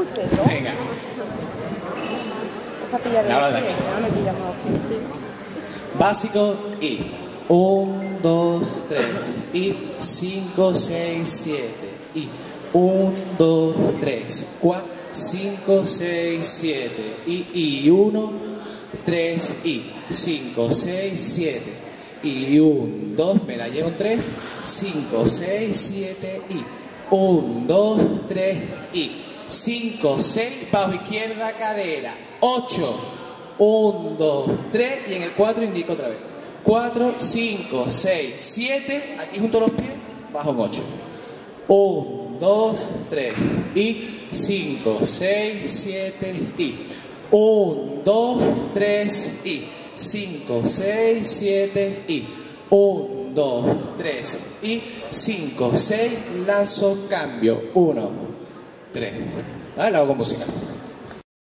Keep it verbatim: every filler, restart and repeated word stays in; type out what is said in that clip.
dulce, ¿no? Venga. Es para pillar La hora los de pies, aquí. si no me pillamos los pies. Básico y un, dos, tres y cinco, seis, siete y un, dos, tres, cuatro, cinco, seis, siete y y uno, tres y cinco, seis, siete y un, dos, me la llevo en tres, cinco, seis, siete y un, dos, tres y cinco, seis, bajo izquierda cadera, ocho, uno, dos, tres y en el cuatro indico otra vez. cuatro, cinco, seis, siete, aquí junto a los pies, bajo en ocho. uno, dos, tres y cinco, seis, siete y uno, dos, tres y cinco, seis, siete y uno, dos, tres y cinco, seis, lanzo, cambio, uno, tres. ¿Vale? Lo hago con música.